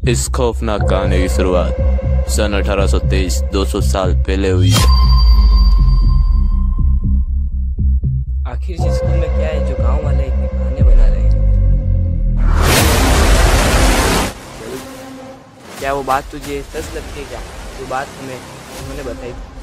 इस खौफनाक कहानी की शुरुआत सन 1823 200 साल पहले हुई। आखिर इस स्कूल में क्या है जो गांव वाले इतनी कहानियां बना रहे हैं? क्या वो बात तुझे सच लगती है क्या? जो बात हमें उन्होंने बताई थी?